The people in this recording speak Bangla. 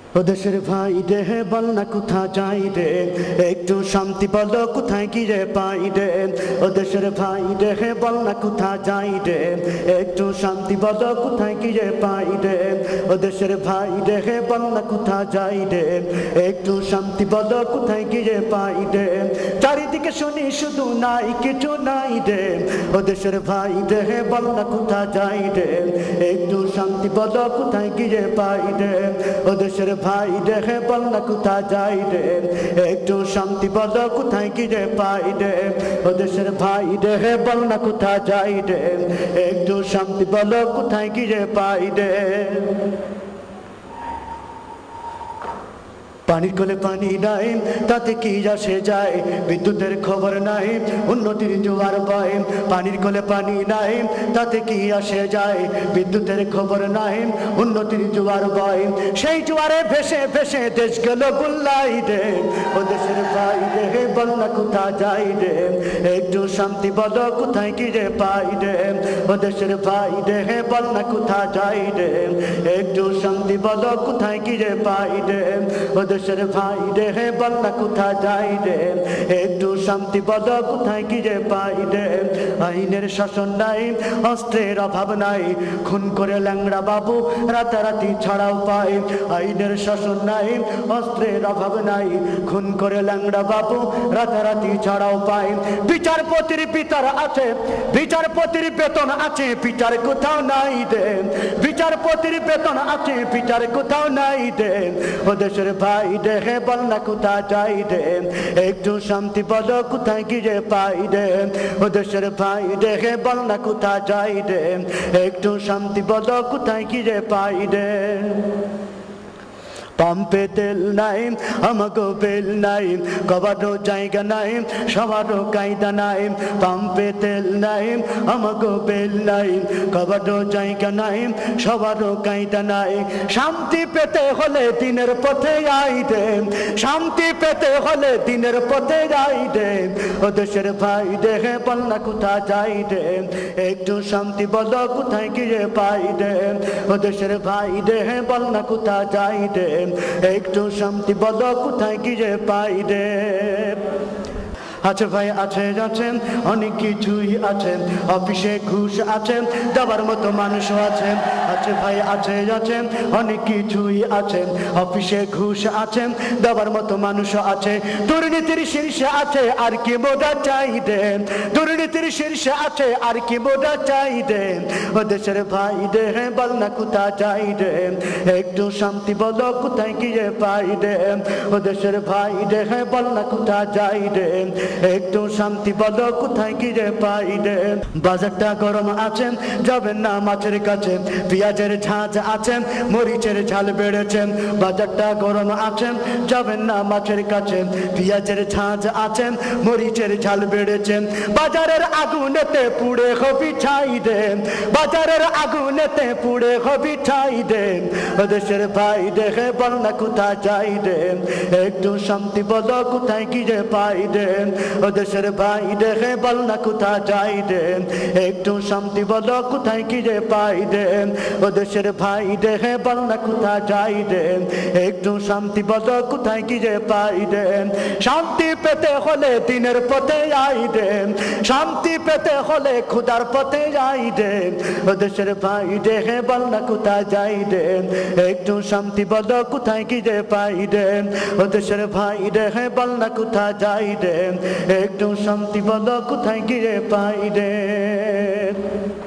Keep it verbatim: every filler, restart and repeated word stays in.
ও দেশের ভাই রে বল না কোথা যাই রে, একটু শান্তি বলো কোথায় গিয়ে পাই রে। ও দেশের ভাই রে বল না কোথা যাই রে, একটু শান্তি বলো কোথায় গিয়ে পাই রে। ও দেশের ভাই রে বল না কোথা যাই রে, একটু শান্তি বলো কোথায় গিয়ে পাই রে। চারিদিকে শুনি শুধু নাই কিছু নাই রে। ও দেশের ভাই রে বল না কোথা যাই রে, একটু শান্তি বলো কোথায় গিয়ে পাই রে। ও দেশের ভাই রে বল না কোথা যাই রে, একটু শান্তি বলো কোথায় গিয়ে পাই রে। ও দেশের ভাই রে বল না কোথা যাই রে, একটু শান্তি বলো কোথায় গিয়ে পাই রে। পানির কোলে পানি নাই তাতে কি আসে যায়, বিদ্যুতের খবর নাই উন্নতির জোয়ার বয়। পানির কোলে পানি নাই তাতে কি আসে যায়, বিদ্যুতের খবর নাই উন্নতির জোয়ার বয়। সেই জোয়ারে ভেসে ভেসে দেশ গেল গুল্লাই রে। ও দেশের ভাই রে বল না কোথা যাই রে, একটু শান্তি বলো কোথায় গিয়ে পাই রে। ও দেশের ভাই রে বল না কোথা যাই রে, একটু শান্তি বলো কোথায় গিয়ে পাই রে। ও দেশের ভাই রে বল না কোথা যাই রে, একটু শান্তি বলো কোথায় গিয়ে পাই রে। আইনের শাসন নাই অস্ত্রের অভাব নাই, খুন করে ল্যাংড়া বাবু রাতারাতি ছাড়াও পায়। আইনের শাসন নাই অস্ত্রের অভাব নাই, খুন করে ল্যাংড়া বাবু রাতারাতি ছাড়াও পায়। বিচারপতির পিতার আছে, বিচারপতির বেতন আছে, পিতার কোথাও নাই রে। বিচারপতির বেতন আছে, পিতার কোথাও নাই রে। ও দেশের ভাই রে বল না কোথা যাই রে, একটু শান্তি বলো কোথায় গিয়ে পাই রে। ও দেশের ভাই রে বল না কোথা যাই রে, একটু শান্তি বলো কোথায় গিয়ে পাই রে। পাম্পে তেল নাই আমাগো বেল নাই, কবারও জায়গা নাই সবারও কায়দা নাই। পাম্পে তেল নাই আমাগো বেল নাই, কবারও জায়গা নাই সবারও কায়দা নাই। শান্তি পেতে হলে দিনের পথে আই রে, শান্তি পেতে হলে দিনের পথে আই রে। ও দেশের ভাই রে বল না কোথা যাই রে, একটু শান্তি বলো কোথায় গিয়ে পাই রে। ও দেশের ভাই রে বল না কোথা যাই রে, একটু শান্তি বলো কোথায় গিয়ে পাই রে। আছে ভাই আছে আছেন অনেক কিছুই আছে, অফিসে ঘুষ আছে দেওয়ার মতো মানুষও আছে। আছে ভাই আছে আছেন অনেক কিছুই আছে, অফিসে ঘুষ আছে দেওয়ার মতো মানুষও আছে। দুর্নীতির শীর্ষে আছে আর কি মোটা চাই রে, দুর্নীতির শীর্ষে আছে আর কি মোটা চাই রে। ও দেশের ভাই রে বল না কোথা যাই রে, একটু শান্তি বলো কোথায় গিয়ে পাই রে। ও দেশের ভাই রে বল না কোথা যাই রে, একটু শান্তি বলো কোথায় গিয়ে পাই রে। বাজারটা গরম আছে যাবেন না মাছের কাছে, পেঁয়াজের ঝাঁঝ আছে মরিচের ঝাল বেড়েছে। বাজারটা গরম আছে যাবেন না মাছের কাছে, পেঁয়াজের ঝাঁঝ আছে মরিচের ঝাল বেড়েছে। বাজারের আগুনেতে পুড়ে হবি ছাই রে, বাজারের আগুনেতে পুড়ে হবি ছাই রে। ও দেশের ভাই রে বল না কোথা যাই রে, একটু শান্তি বলো কোথায় গিয়ে পাই রে। ও দেশের ভাই রে বল না কোথা যাই রে, একটু শান্তি বলো কোথায় গিয়ে পাই রে। ও দেশের ভাই রে বল না কোথা যাই রে, একটু শান্তি বলো কোথায় গিয়ে পাই রে। শান্তি পেতে হলে দিনের পথে আই রে, শান্তি পেতে হলে খুদার পথে যাই রে। ও দেশের ভাই রে বল না কোথা যাই রে, একটু শান্তি বলো কোথায় গিয়ে পাই রে। ও দেশের ভাই রে বল না কোথা যাই রে, একটু শান্তি বলো কোথায় গিয়ে পাই রে।